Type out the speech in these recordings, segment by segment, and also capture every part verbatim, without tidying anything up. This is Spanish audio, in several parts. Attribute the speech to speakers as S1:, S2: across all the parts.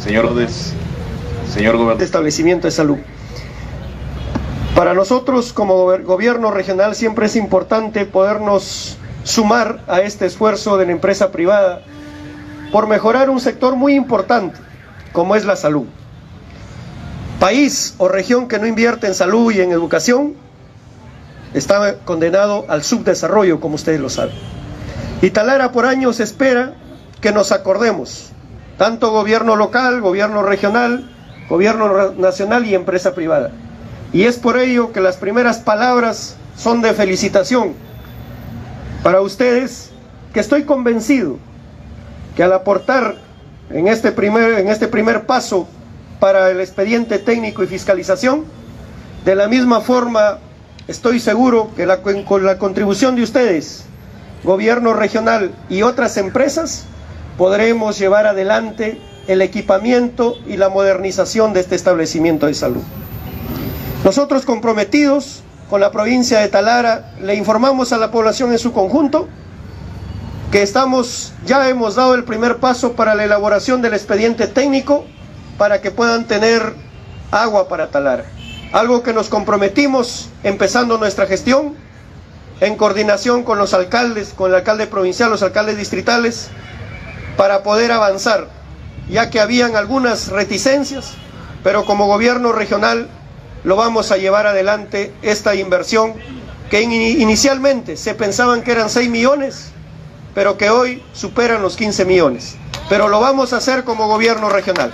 S1: Señor Des, señor gobernador.
S2: Establecimiento de salud. Para nosotros como gobierno regional siempre es importante podernos sumar a este esfuerzo de la empresa privada por mejorar un sector muy importante como es la salud. País o región que no invierte en salud y en educación está condenado al subdesarrollo, como ustedes lo saben. Y Talara por años espera que nos acordemos, tanto gobierno local, gobierno regional, gobierno nacional y empresa privada. Y es por ello que las primeras palabras son de felicitación para ustedes, que estoy convencido que al aportar en este primer, en este primer paso para el expediente técnico y fiscalización, de la misma forma estoy seguro que la, con la contribución de ustedes, gobierno regional y otras empresas, podremos llevar adelante el equipamiento y la modernización de este establecimiento de salud. Nosotros, comprometidos con la provincia de Talara, le informamos a la población en su conjunto que estamos, ya hemos dado el primer paso para la elaboración del expediente técnico para que puedan tener agua para Talara. Algo que nos comprometimos empezando nuestra gestión en coordinación con los alcaldes, con el alcalde provincial, los alcaldes distritales, para poder avanzar, ya que habían algunas reticencias, pero como gobierno regional lo vamos a llevar adelante esta inversión que in inicialmente se pensaban que eran seis millones, pero que hoy superan los quince millones. Pero lo vamos a hacer como gobierno regional.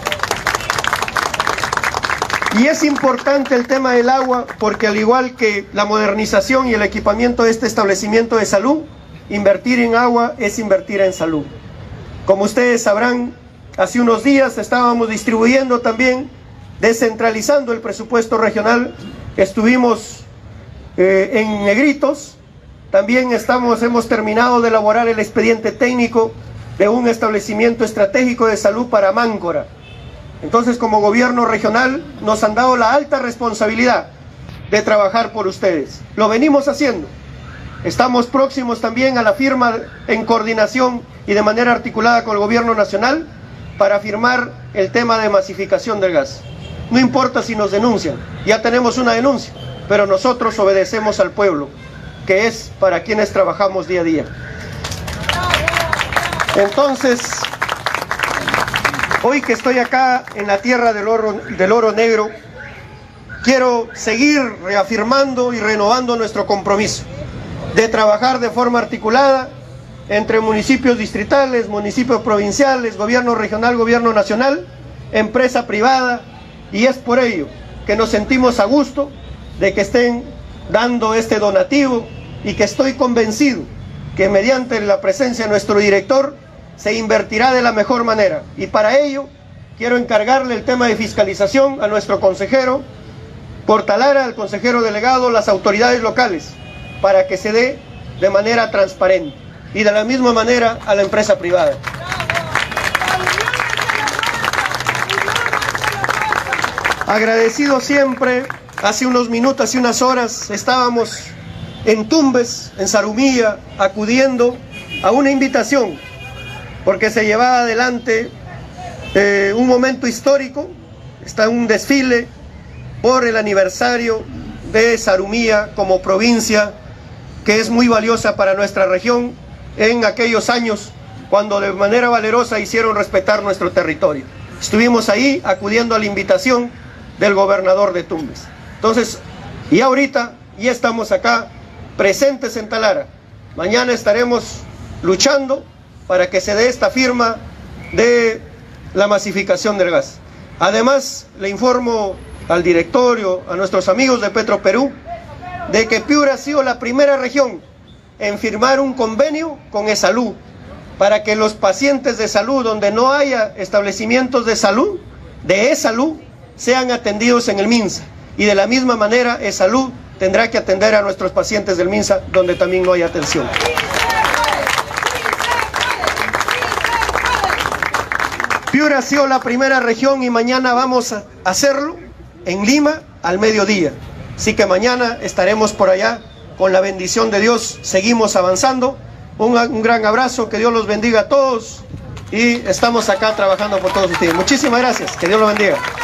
S2: Y es importante el tema del agua, porque al igual que la modernización y el equipamiento de este establecimiento de salud, invertir en agua es invertir en salud. Como ustedes sabrán, hace unos días estábamos distribuyendo también, descentralizando el presupuesto regional. Estuvimos eh, en Negritos, también estamos, hemos terminado de elaborar el expediente técnico de un establecimiento estratégico de salud para Máncora. Entonces, como gobierno regional, nos han dado la alta responsabilidad de trabajar por ustedes. Lo venimos haciendo. Estamos próximos también a la firma en coordinación y de manera articulada con el gobierno nacional para firmar el tema de masificación del gas. No importa si nos denuncian, ya tenemos una denuncia, pero nosotros obedecemos al pueblo, que es para quienes trabajamos día a día. Entonces, hoy que estoy acá en la tierra del oro, del oro negro, quiero seguir reafirmando y renovando nuestro compromiso de trabajar de forma articulada entre municipios distritales, municipios provinciales, gobierno regional, gobierno nacional, empresa privada, y es por ello que nos sentimos a gusto de que estén dando este donativo y que estoy convencido que mediante la presencia de nuestro director se invertirá de la mejor manera. Y para ello quiero encargarle el tema de fiscalización a nuestro consejero por Talara, al consejero delegado, las autoridades locales, para que se dé de manera transparente, y de la misma manera a la empresa privada. Agradecido siempre. Hace unos minutos, hace unas horas, estábamos en Tumbes, en Zarumilla, acudiendo a una invitación, porque se llevaba adelante eh, un momento histórico. Está un desfile por el aniversario de Zarumilla como provincia, que es muy valiosa para nuestra región, en aquellos años cuando de manera valerosa hicieron respetar nuestro territorio. Estuvimos ahí acudiendo a la invitación del gobernador de Tumbes. Entonces, y ahorita ya estamos acá presentes en Talara. Mañana estaremos luchando para que se dé esta firma de la masificación del gas. Además, le informo al directorio, a nuestros amigos de Petroperú, de que Piura ha sido la primera región en firmar un convenio con ESalud, para que los pacientes de salud, donde no haya establecimientos de salud, de ESalud, sean atendidos en el MINSA. Y de la misma manera, ESalud tendrá que atender a nuestros pacientes del MINSA, donde también no hay atención. Piura ha sido la primera región y mañana vamos a hacerlo en Lima al mediodía. Así que mañana estaremos por allá con la bendición de Dios. Seguimos avanzando. Un, un gran abrazo, que Dios los bendiga a todos y estamos acá trabajando por todos ustedes. Muchísimas gracias, que Dios los bendiga.